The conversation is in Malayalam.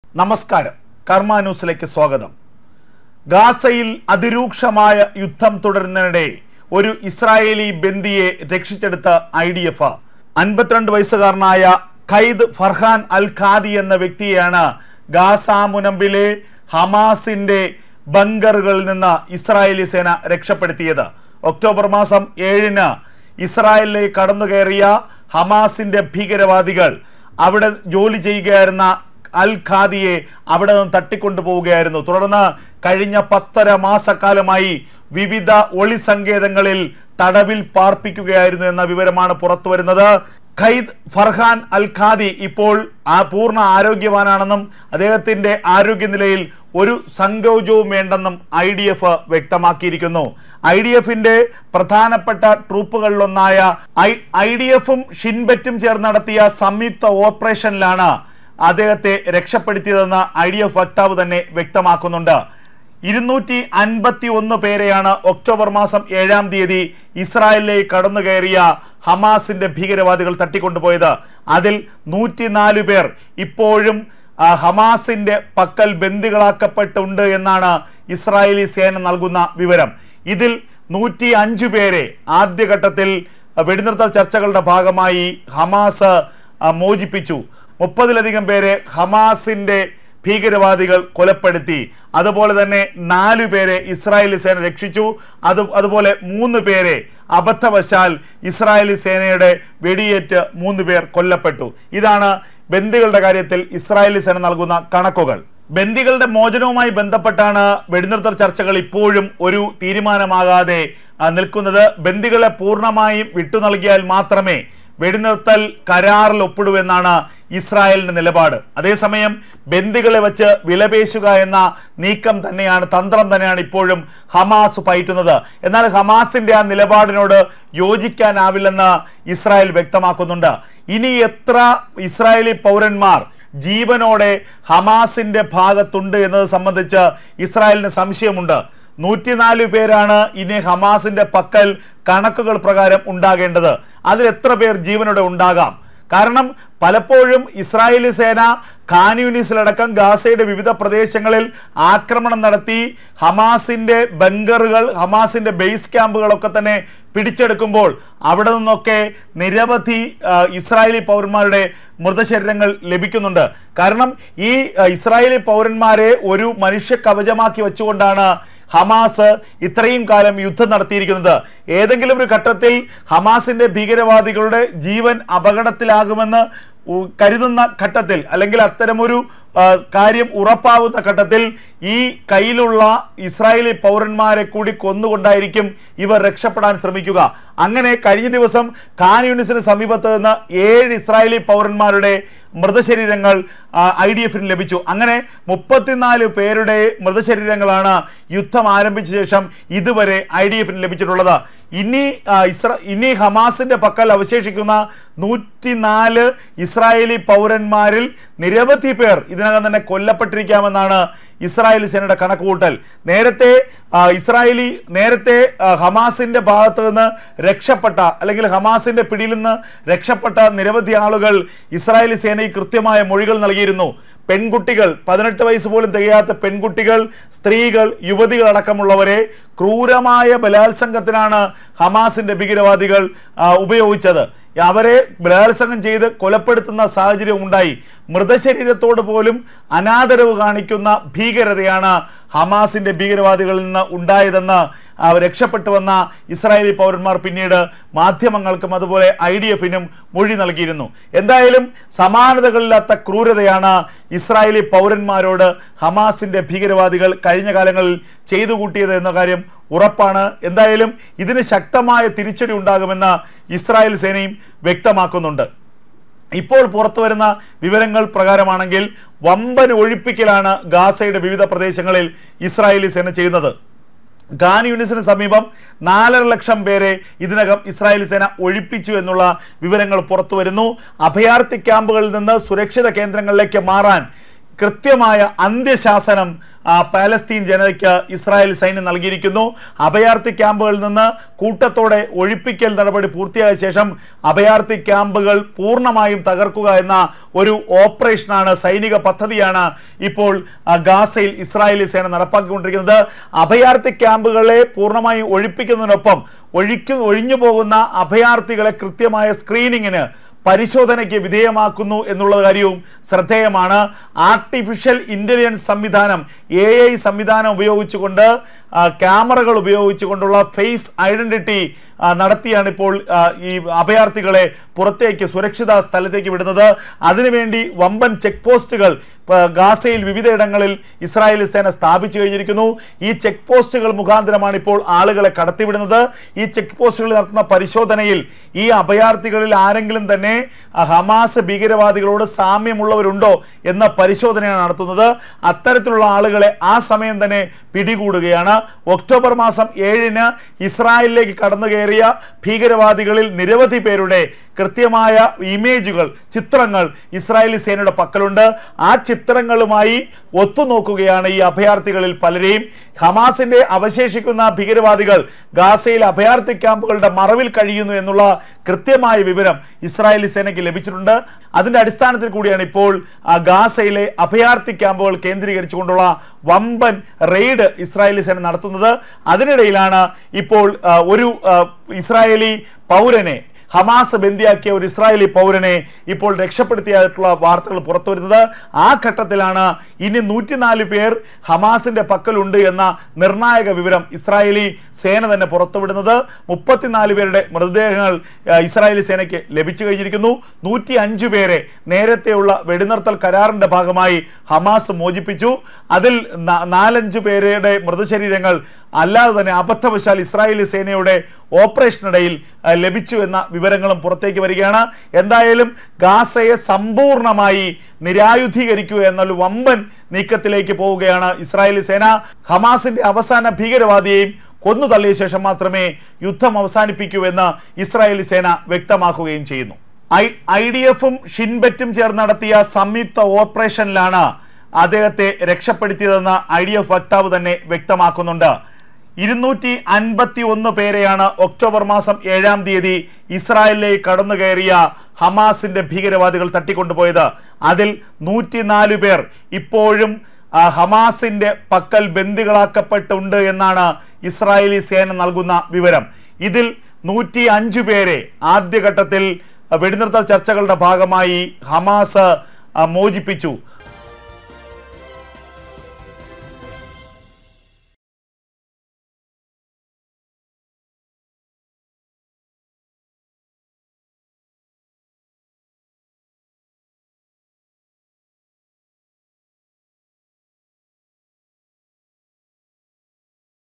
നമസ്കാരം, കർമ്മ ന്യൂസിലേക്ക് സ്വാഗതം. ഗാസയിൽ അതിരൂക്ഷമായ യുദ്ധം തുടരുന്നതിനിടെ ഒരു ഇസ്രായേലി ബന്ദിയെ രക്ഷിച്ചെടുത്ത IDF 52 വയസ്സുകാരനായ ഖൈദ് ഫർഹാൻ അൽ ഖാദി എന്ന വ്യക്തിയെയാണ് ഗാസ മുനമ്പിലെ ഹമാസിന്റെ ബങ്കറുകളിൽ നിന്ന് ഇസ്രായേലി സേന രക്ഷപ്പെടുത്തിയത്. ഒക്ടോബർ മാസം 7-ന് ഇസ്രായേലിലേക്ക് കടന്നുകയറിയ ഹമാസിന്റെ ഭീകരവാദികൾ അവിടെ ജോലി ചെയ്യുകയായിരുന്ന അൽ ഖാദിയെ അവിടെ നിന്ന് തട്ടിക്കൊണ്ടുപോവുകയായിരുന്നു. തുടർന്ന് കഴിഞ്ഞ 10.5 മാസക്കാലമായി വിവിധ ഒളി സങ്കേതങ്ങളിൽ തടവിൽ പാർപ്പിക്കുകയായിരുന്നു എന്ന വിവരമാണ് പുറത്തു വരുന്നത്. ഖൈദ് ഫർഹാൻ അൽ ഖാദി ഇപ്പോൾ പൂർണ്ണ ആരോഗ്യവാനാണെന്നും അദ്ദേഹത്തിന്റെ ആരോഗ്യനിലയിൽ ഒരു സങ്കോചവും വേണ്ടെന്നും IDF വ്യക്തമാക്കിയിരിക്കുന്നു. IDFന്റെ പ്രധാനപ്പെട്ട ട്രൂപ്പുകളിലൊന്നായ IDFും ഷിൻബെറ്റും ചേർന്ന് നടത്തിയ സംയുക്ത ഓപ്പറേഷനിലാണ് അദ്ദേഹത്തെ രക്ഷപ്പെടുത്തിയതെന്ന് IDF വക്താവ് തന്നെ വ്യക്തമാക്കുന്നുണ്ട്. 251 പേരെയാണ് ഒക്ടോബർ മാസം 7-ാം തീയതി ഇസ്രായേലിലേക്ക് കടന്നു കയറിയ ഹമാസിന്റെ ഭീകരവാദികൾ തട്ടിക്കൊണ്ടുപോയത്. അതിൽ 104 പേർ ഇപ്പോഴും ഹമാസിന്റെ പക്കൽ ബന്ദികളാക്കപ്പെട്ടുണ്ട് എന്നാണ് ഇസ്രായേലി സേന നൽകുന്ന വിവരം. ഇതിൽ 105 പേരെ ആദ്യഘട്ടത്തിൽ വെടിനിർത്തൽ ചർച്ചകളുടെ ഭാഗമായി ഹമാസ് മോചിപ്പിച്ചു. 30-ലധികം പേരെ ഹമാസിന്റെ ഭീകരവാദികൾ കൊലപ്പെടുത്തി. അതുപോലെ തന്നെ 4 പേരെ ഇസ്രായേലി സേന രക്ഷിച്ചു. അതുപോലെ 3 പേരെ അബദ്ധവശാൽ ഇസ്രായേലി സേനയുടെ വെടിയേറ്റ് 3 പേർ കൊല്ലപ്പെട്ടു. ഇതാണ് ബന്ദികളുടെ കാര്യത്തിൽ ഇസ്രായേലി സേന നൽകുന്ന കണക്കുകൾ. ബന്ദികളുടെ മോചനവുമായി ബന്ധപ്പെട്ടാണ് വെടിനിർത്തൽ ചർച്ചകൾ ഇപ്പോഴും ഒരു തീരുമാനമാകാതെ നിൽക്കുന്നത്. ബന്ദികളെ പൂർണ്ണമായും വിട്ടു നൽകിയാൽ മാത്രമേ വെടിനിർത്തൽ കരാറിൽ ഒപ്പിടൂ എന്നാണ് ഇസ്രായേലിന്റെ നിലപാട്. അതേസമയം ബന്ദികളെ വെച്ച് വിലപേശുക എന്ന തന്ത്രം തന്നെയാണ് ഇപ്പോഴും ഹമാസ് പയറ്റുന്നത്. എന്നാൽ ഹമാസിന്റെ ആ നിലപാടിനോട് യോജിക്കാനാവില്ലെന്ന് ഇസ്രായേൽ വ്യക്തമാക്കുന്നുണ്ട്. ഇനി എത്ര ഇസ്രായേലി പൗരന്മാർ ജീവനോടെ ഹമാസിന്റെ ഭാഗത്തുണ്ട് എന്നത് സംബന്ധിച്ച് ഇസ്രായേലിന് സംശയമുണ്ട്. 104 പേരാണ് ഇനി ഹമാസിന്റെ പക്കൽ കണക്കുകൾ പ്രകാരം ഉണ്ടാകേണ്ടത്. അതിൽ എത്ര പേർ ജീവനോടെ ഉണ്ടാകാം? കാരണം പലപ്പോഴും ഇസ്രായേലി സേന ഖാൻ യൂനിസിലടക്കം ഗാസയുടെ വിവിധ പ്രദേശങ്ങളിൽ ആക്രമണം നടത്തി ഹമാസിന്റെ ബങ്കറുകൾ, ഹമാസിന്റെ ബേസ് ക്യാമ്പുകളൊക്കെ തന്നെ പിടിച്ചെടുക്കുമ്പോൾ അവിടെ നിന്നൊക്കെ നിരവധി ഇസ്രായേലി പൗരന്മാരുടെ മൃതശരീരങ്ങൾ ലഭിക്കുന്നുണ്ട്. കാരണം ഈ ഇസ്രായേലി പൗരന്മാരെ ഒരു മനുഷ്യ കവചമാക്കി വെച്ചുകൊണ്ടാണ് ഹമാസ് ഇത്രയും കാലം യുദ്ധം നടത്തിയിരിക്കുന്നത്. ഏതെങ്കിലും ഒരു ഘട്ടത്തിൽ ഹമാസിന്റെ ഭീകരവാദികളുടെ ജീവൻ അപകടത്തിലാകുമെന്ന് കരുതുന്ന ഘട്ടത്തിൽ, അല്ലെങ്കിൽ അത്തരമൊരു കാര്യം ഉറപ്പാവുന്ന ഘട്ടത്തിൽ ഈ കയ്യിലുള്ള ഇസ്രായേലി പൗരന്മാരെ കൂടി കൊന്നുകൊണ്ടായിരിക്കും ഇവർ രക്ഷപ്പെടാൻ ശ്രമിക്കുക. അങ്ങനെ കഴിഞ്ഞ ദിവസം ഖാൻ യൂനിസിന് സമീപത്ത് നിന്ന് 7 ഇസ്രായേലി പൗരന്മാരുടെ മൃതശരീരങ്ങൾ IDFന് ലഭിച്ചു. അങ്ങനെ 34 പേരുടെ മൃതശരീരങ്ങളാണ് യുദ്ധം ആരംഭിച്ച ശേഷം ഇതുവരെ IDFന് ലഭിച്ചിട്ടുള്ളത്. ഇനി ഹമാസിന്റെ പക്കൽ അവശേഷിക്കുന്ന 104 ഇസ്രായേലി പൗരന്മാരിൽ നിരവധി പേർ ഇതിനകം തന്നെ കൊല്ലപ്പെട്ടിരിക്കാമെന്നാണ് ഇസ്രായേലി സേനയുടെ കണക്കുകൂട്ടൽ. നേരത്തെ ഹമാസിന്റെ ഭാഗത്ത് നിന്ന് രക്ഷപ്പെട്ട, അല്ലെങ്കിൽ ഹമാസിന്റെ പിടിയിൽ നിന്ന് രക്ഷപ്പെട്ട നിരവധി ആളുകൾ ഇസ്രായേലി സേനയ്ക്ക് കൃത്യമായ മൊഴികൾ നൽകിയിരുന്നു. പെൺകുട്ടികൾ, 18 വയസ്സ് പോലും തികയാത്ത പെൺകുട്ടികൾ, സ്ത്രീകൾ, യുവതികൾ അടക്കമുള്ളവരെ ക്രൂരമായ ബലാത്സംഗത്തിനാണ് ഹമാസിന്റെ ഭീകരവാദികൾ ഉപയോഗിച്ചത്. അവരെ ബലാത്സംഗം ചെയ്ത് കൊലപ്പെടുത്തുന്ന സാഹചര്യം ഉണ്ടായി. മൃതശരീരത്തോട് പോലും അനാദരവ് കാണിക്കുന്ന ഭീകരതയാണ് ഹമാസിന്റെ ഭീകരവാദികളിൽ നിന്ന് ഉണ്ടായതെന്ന് രക്ഷപ്പെട്ടു വന്ന ഇസ്രായേലി പൗരന്മാർ പിന്നീട് മാധ്യമങ്ങൾക്കും അതുപോലെ IDFനും മൊഴി നൽകിയിരുന്നു. എന്തായാലും സമാനതകളില്ലാത്ത ക്രൂരതയാണ് ഇസ്രായേലി പൗരന്മാരോട് ഹമാസിന്റെ ഭീകരവാദികൾ കഴിഞ്ഞ കാലങ്ങളിൽ ചെയ്തു കൂട്ടിയത് എന്ന കാര്യം ഉറപ്പാണ്. എന്തായാലും ഇതിന് ശക്തമായ തിരിച്ചടി ഉണ്ടാകുമെന്ന് ഇസ്രായേൽ സേനയും വ്യക്തമാക്കുന്നുണ്ട്. ഇപ്പോൾ പുറത്തു വരുന്ന വിവരങ്ങൾ പ്രകാരമാണെങ്കിൽ വമ്പൻ ഒഴിപ്പിക്കലാണ് ഗാസയുടെ വിവിധ പ്രദേശങ്ങളിൽ ഇസ്രായേലി സേന ചെയ്യുന്നത്. ഖാൻ യൂനിസിന് സമീപം 4.5 ലക്ഷം പേരെ ഇതിനകം ഇസ്രായേലി സേന ഒഴിപ്പിച്ചു എന്നുള്ള വിവരങ്ങൾ പുറത്തു വരുന്നു. അഭയാർത്ഥി ക്യാമ്പുകളിൽ നിന്ന് സുരക്ഷിത കേന്ദ്രങ്ങളിലേക്ക് മാറാൻ കൃത്യമായ അന്ത്യശാസനം പാലസ്തീൻ ജനതയ്ക്ക് ഇസ്രായേൽ സൈന്യം നൽകിയിരിക്കുന്നു. അഭയാർത്ഥി ക്യാമ്പുകളിൽ നിന്ന് കൂട്ടത്തോടെ ഒഴിപ്പിക്കൽ നടപടി പൂർത്തിയായ ശേഷം അഭയാർത്ഥി ക്യാമ്പുകൾ പൂർണ്ണമായും തകർക്കുക എന്ന ഒരു ഓപ്പറേഷനാണ്, സൈനിക പദ്ധതിയാണ് ഇപ്പോൾ ഗാസയിൽ ഇസ്രായേലി സേന നടപ്പാക്കിക്കൊണ്ടിരിക്കുന്നത്. അഭയാർത്ഥി ക്യാമ്പുകളെ പൂർണ്ണമായും ഒഴിപ്പിക്കുന്നതിനൊപ്പം ഒഴിഞ്ഞു പോകുന്ന അഭയാർത്ഥികളെ കൃത്യമായ സ്ക്രീനിങ്ങിന് പരിശോധനയ്ക്ക് വിധേയമാക്കുന്നു എന്നുള്ള കാര്യവും ശ്രദ്ധേയമാണ്. ആർട്ടിഫിഷ്യൽ ഇന്റലിജൻസ് സംവിധാനം, AI സംവിധാനം ഉപയോഗിച്ചുകൊണ്ട് ക്യാമറകൾ ഉപയോഗിച്ചുകൊണ്ടുള്ള ഫേസ് ഐഡന്റിറ്റി നടത്തിയാണ് ഇപ്പോൾ ഈ അഭയാർത്ഥികളെ പുറത്തേക്ക് സുരക്ഷിത സ്ഥലത്തേക്ക് വിടുന്നത്. അതിനുവേണ്ടി വമ്പൻ ചെക്ക് പോസ്റ്റുകൾ ഗാസയിൽ വിവിധയിടങ്ങളിൽ ഇസ്രായേലി സേന സ്ഥാപിച്ചു കഴിഞ്ഞിരിക്കുന്നു. ഈ ചെക്ക് പോസ്റ്റുകൾ മുഖാന്തരമാണ് ഇപ്പോൾ ആളുകളെ കടത്തിവിടുന്നത്. ഈ ചെക്ക് പോസ്റ്റുകളിൽ നടത്തുന്ന പരിശോധനയിൽ ഈ അഭയാർത്ഥികളിൽ ആരെങ്കിലും തന്നെ ഹമാസ് ഭീകരവാദികളോട് സാമ്യമുള്ളവരുണ്ടോ എന്ന പരിശോധനയാണ് നടത്തുന്നത്. അത്തരത്തിലുള്ള ആളുകളെ ആ സമയം തന്നെ പിടികൂടുകയാണ്. ഒക്ടോബർ മാസം 7-ന് ഇസ്രായേലിലേക്ക് കടന്നു കയറിയ ഭീകരവാദികളിൽ നിരവധി പേരുടെ കൃത്യമായ ഇമേജുകൾ, ചിത്രങ്ങൾ ഇസ്രായേലി സേനയുടെ പക്കലുണ്ട്. ആ ചിത്രങ്ങളുമായി ഒത്തുനോക്കുകയാണ് ഈ അഭയാർത്ഥികളിൽ പലരെയും. ഹമാസിന്റെ അവശേഷിക്കുന്ന ഭീകരവാദികൾ ഗാസയിൽ അഭയാർത്ഥി ക്യാമ്പുകളുടെ മറവിൽ കഴിയുന്നു എന്നുള്ള കൃത്യമായ വിവരം ഇസ്രായേലി സേനയ്ക്ക് ലഭിച്ചിട്ടുണ്ട്. അതിന്റെ അടിസ്ഥാനത്തിൽ കൂടിയാണ് ഇപ്പോൾ ഗാസയിലെ അഭയാർത്ഥി ക്യാമ്പുകൾ കേന്ദ്രീകരിച്ചുകൊണ്ടുള്ള വമ്പൻ റെയ്ഡ് ഇസ്രായേലി സേന നടത്തുന്നത്. അതിനിടയിലാണ് ഇപ്പോൾ ഒരു ഇസ്രായേലി പൗരനെ, ഹമാസ് ബന്ദിയാക്കിയ ഒരു ഇസ്രായേലി പൗരനെ ഇപ്പോൾ രക്ഷപ്പെടുത്തിയായിട്ടുള്ള വാർത്തകൾ പുറത്തു വരുന്നത്. ആ ഘട്ടത്തിലാണ് ഇനി 104 പേർ ഹമാസിന്റെ പക്കലുണ്ട് എന്ന നിർണായക വിവരം ഇസ്രായേലി സേന തന്നെ പുറത്തുവിടുന്നത്. 34 പേരുടെ മൃതദേഹങ്ങൾ ഇസ്രായേലി സേനയ്ക്ക് ലഭിച്ചു കഴിഞ്ഞിരിക്കുന്നു. 105 പേരെ നേരത്തെയുള്ള വെടിനിർത്തൽ കരാറിന്റെ ഭാഗമായി ഹമാസ് മോചിപ്പിച്ചു. അതിൽ 4-5 പേരുടെ മൃതശരീരങ്ങൾ അല്ലാതെ തന്നെ അബദ്ധവശാൽ ഇസ്രായേലി സേനയുടെ ഓപ്പറേഷനിടയിൽ ലഭിച്ചു എന്ന വിവരങ്ങളും പുറത്തേക്ക് വരികയാണ്. എന്തായാലും ഗാസയെ സമ്പൂർണമായി നിരായുധീകരിക്കുക എന്നൊരു വമ്പൻ നീക്കത്തിലേക്ക് പോവുകയാണ് ഇസ്രായേലി സേന. ഹമാസിന്റെ അവസാന ഭീകരവാദിയെയും കൊന്നു തള്ളിയ ശേഷം മാത്രമേ യുദ്ധം അവസാനിപ്പിക്കൂ എന്ന് ഇസ്രായേലി സേന വ്യക്തമാക്കുകയും ചെയ്യുന്നു. IDF-ഉം ഷിൻബെറ്റും ചേർന്ന് നടത്തിയ സംയുക്ത ഓപ്പറേഷനിലാണ് അദ്ദേഹത്തെ രക്ഷപ്പെടുത്തിയതെന്ന് IDF വക്താവ് തന്നെ വ്യക്തമാക്കുന്നുണ്ട്. 251 പേരെയാണ് ഒക്ടോബർ മാസം 7-ാം തീയതി ഇസ്രായേലിലേക്ക് കടന്നു കയറിയ ഹമാസിന്റെ ഭീകരവാദികൾ തട്ടിക്കൊണ്ടുപോയത്. അതിൽ 104 പേർ ഇപ്പോഴും ഹമാസിന്റെ പക്കൽ ബന്ദികളാക്കപ്പെട്ടുണ്ട് എന്നാണ് ഇസ്രായേലി സേന നൽകുന്ന വിവരം. ഇതിൽ 105 പേരെ ആദ്യഘട്ടത്തിൽ വെടിനിർത്തൽ ചർച്ചകളുടെ ഭാഗമായി ഹമാസ് മോചിപ്പിച്ചു.